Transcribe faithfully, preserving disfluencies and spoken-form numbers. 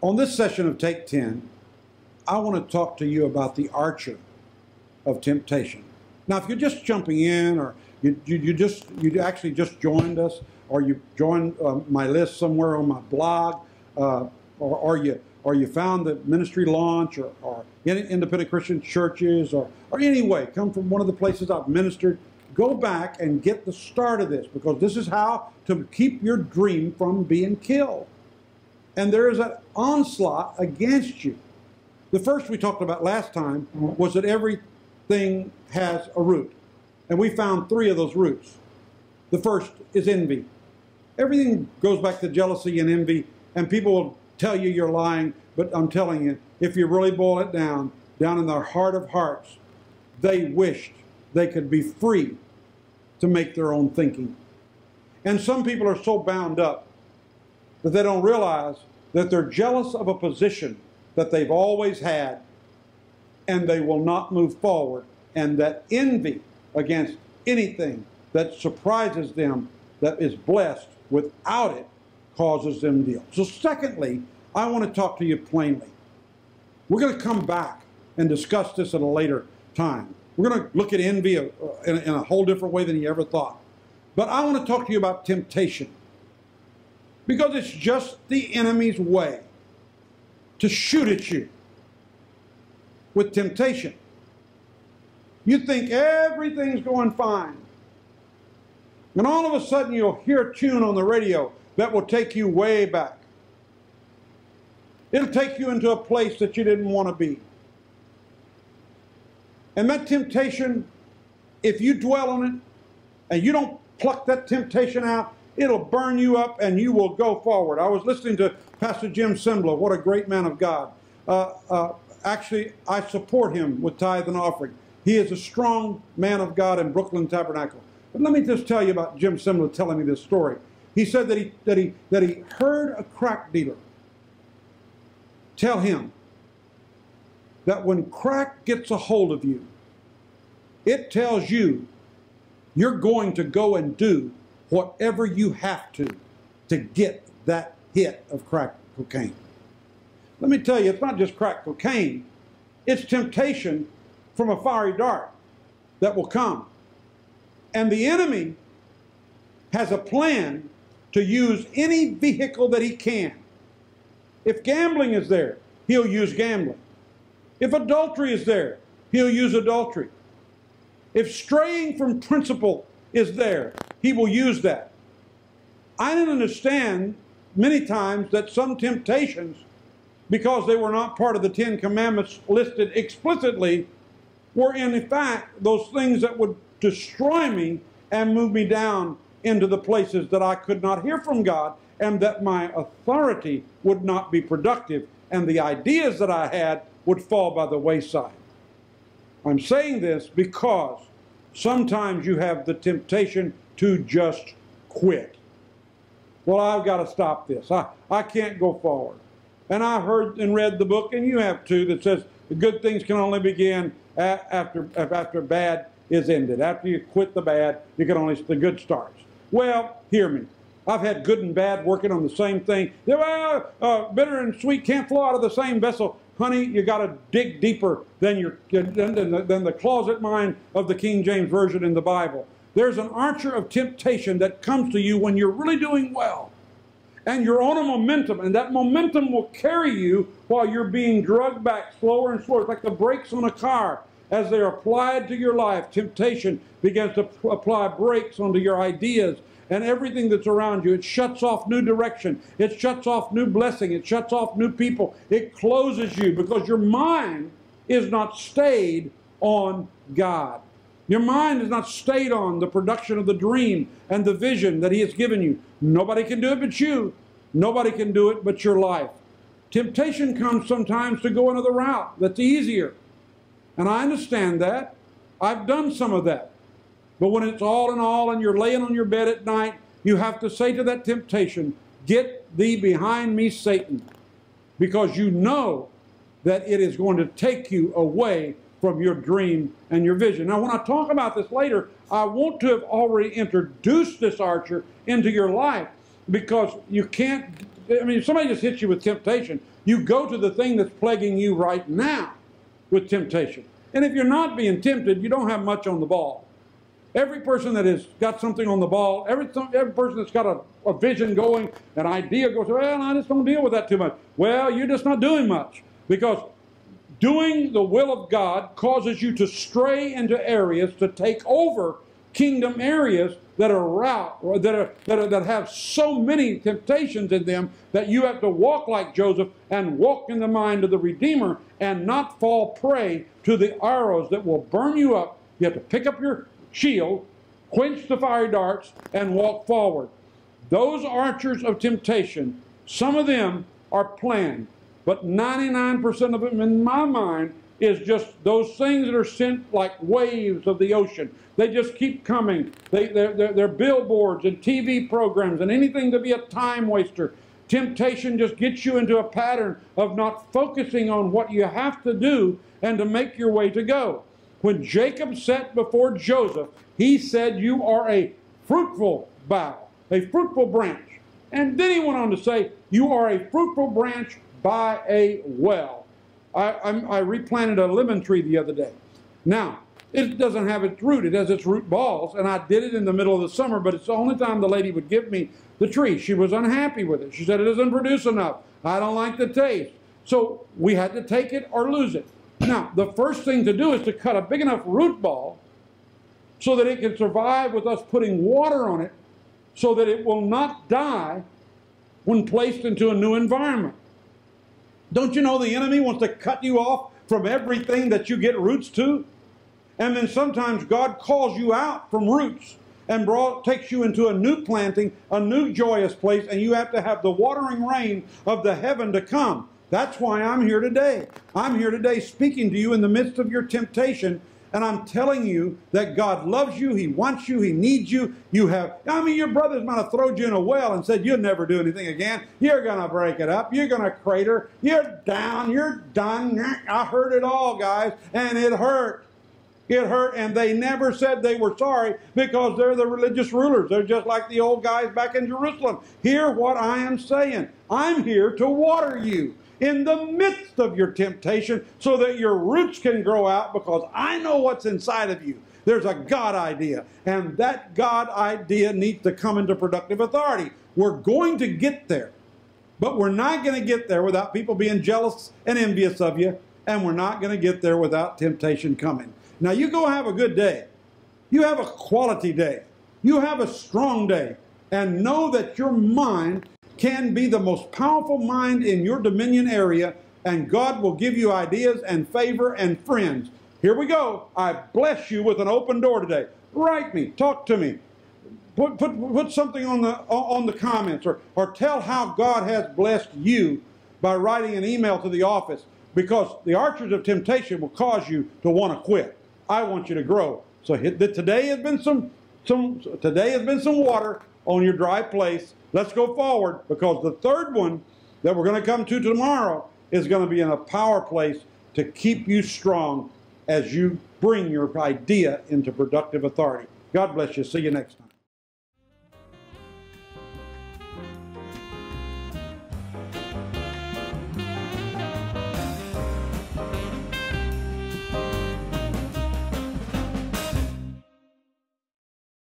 On this session of Take ten, I want to talk to you about the archer of temptation. Now, if you're just jumping in, or you, you, you just you actually just joined us, or you joined uh, my list somewhere on my blog, uh, or, or you or you found the ministry launch, or, or in independent Christian churches, or or anyway, come from one of the places I've ministered, go back and get the start of this, because this is how to keep your dream from being killed. And there is an onslaught against you. The first we talked about last time was that everything has a root. And we found three of those roots. The first is envy. Everything goes back to jealousy and envy, and people will tell you you're lying, but I'm telling you, if you really boil it down, down in their heart of hearts, they wished they could be free to make their own thinking. And some people are so bound up that they don't realize that they're jealous of a position that they've always had, and they will not move forward, and that envy against anything that surprises them, that is blessed without it, causes them to deal. So secondly, I want to talk to you plainly. We're going to come back and discuss this at a later time. We're going to look at envy in a whole different way than you ever thought. But I want to talk to you about temptation, because it's just the enemy's way to shoot at you with temptation. You think everything's going fine, and all of a sudden you'll hear a tune on the radio that will take you way back. It'll take you into a place that you didn't want to be. And that temptation, if you dwell on it and you don't pluck that temptation out, it'll burn you up and you will go forward. I was listening to Pastor Jim Sembla. What a great man of God. Uh, uh, actually, I support him with tithe and offering. He is a strong man of God in Brooklyn Tabernacle. But let me just tell you about Jim Sembla telling me this story. He said that he, that he, that he heard a crack dealer tell him that when crack gets a hold of you, it tells you you're going to go and do whatever you have to to get that hit of crack cocaine. Let me tell you, it's not just crack cocaine. It's temptation from a fiery dart that will come. And the enemy has a plan to use any vehicle that he can. If gambling is there, he'll use gambling. If adultery is there, he'll use adultery. If straying from principle is there, he will use that. I didn't understand many times that some temptations, because they were not part of the Ten Commandments listed explicitly, were in fact those things that would destroy me and move me down into the places that I could not hear from God, and that my authority would not be productive, and the ideas that I had would fall by the wayside. I'm saying this because sometimes you have the temptation to just quit. Well, I've got to stop this. I, I can't go forward. And I heard and read the book, and you have too, that says the good things can only begin after, after bad is ended. After you quit the bad, you can only, the good starts. Well, hear me. I've had good and bad working on the same thing. Well, uh, bitter and sweet can't flow out of the same vessel. Honey, you got to dig deeper than, your, than, the, than the closet mind of the King James Version in the Bible. There's an archer of temptation that comes to you when you're really doing well. And you're on a momentum, and that momentum will carry you while you're being drugged back slower and slower. It's like the brakes on a car. As they're applied to your life, temptation begins to apply brakes onto your ideas and everything that's around you. It shuts off new direction. It shuts off new blessing. It shuts off new people. It closes you because your mind is not stayed on God. Your mind is not stayed on the production of the dream and the vision that He has given you. Nobody can do it but you. Nobody can do it but your life. Temptation comes sometimes to go another route that's easier. And I understand that. I've done some of that. But when it's all in all and you're laying on your bed at night, you have to say to that temptation, "Get thee behind me, Satan," because you know that it is going to take you away from your dream and your vision. Now, when I talk about this later, I want to have already introduced this archer into your life, because you can't, I mean, if somebody just hits you with temptation, You go to the thing that's plaguing you right now with temptation. And if you're not being tempted, you don't have much on the ball. Every person that has got something on the ball, every, every person that's got a, a vision going, an idea goes, well, I just don't deal with that too much. Well, you're just not doing much, because doing the will of God causes you to stray into areas, to take over kingdom areas that are route, or that are, that are, that have so many temptations in them that you have to walk like Joseph and walk in the mind of the Redeemer and not fall prey to the arrows that will burn you up. You have to pick up your shield, quench the fiery darts, and walk forward. Those archers of temptation, some of them are planned, but ninety-nine percent of them, in my mind, is just those things that are sent like waves of the ocean. They just keep coming. They, they're, they're, they're billboards and T V programs and anything to be a time waster. Temptation just gets you into a pattern of not focusing on what you have to do and to make your way to go. When Jacob sat before Joseph, he said, you are a fruitful bough, a fruitful branch. And then he went on to say, you are a fruitful branch by a well. I, I, I replanted a lemon tree the other day. Now, it doesn't have its root. It has its root balls, and I did it in the middle of the summer, but it's the only time the lady would give me the tree. She was unhappy with it. She said, it doesn't produce enough. I don't like the taste. So we had to take it or lose it. Now, the first thing to do is to cut a big enough root ball so that it can survive with us putting water on it, so that it will not die when placed into a new environment. Don't you know the enemy wants to cut you off from everything that you get roots to? And then sometimes God calls you out from roots and brought, takes you into a new planting, a new joyous place, and you have to have the watering rain of the heaven to come. That's why I'm here today. I'm here today speaking to you in the midst of your temptation, and I'm telling you that God loves you, He wants you, He needs you. You have, I mean, your brothers might have thrown you in a well and said, you'll never do anything again. You're going to break it up. You're going to crater. You're down. You're done. I heard it all, guys, and it hurt. It hurt, and they never said they were sorry, because they're the religious rulers. They're just like the old guys back in Jerusalem. Hear what I am saying. I'm here to water you in the midst of your temptation so that your roots can grow out, because I know what's inside of you. There's a God idea, and that God idea needs to come into productive authority. We're going to get there, but we're not going to get there without people being jealous and envious of you, and we're not going to get there without temptation coming. Now, you go have a good day. You have a quality day. You have a strong day, and know that your mind can be the most powerful mind in your dominion area, and God will give you ideas and favor and friends. Here we go. I bless you with an open door today. Write me. Talk to me. Put, put, put something on the, on the comments, or, or tell how God has blessed you by writing an email to the office, because the archers of temptation will cause you to want to quit. I want you to grow. So today has been some, some, today has been some water on your dry place. Let's go forward, because the third one that we're going to come to tomorrow is going to be in a power place to keep you strong as you bring your idea into productive authority. God bless you. See you next time.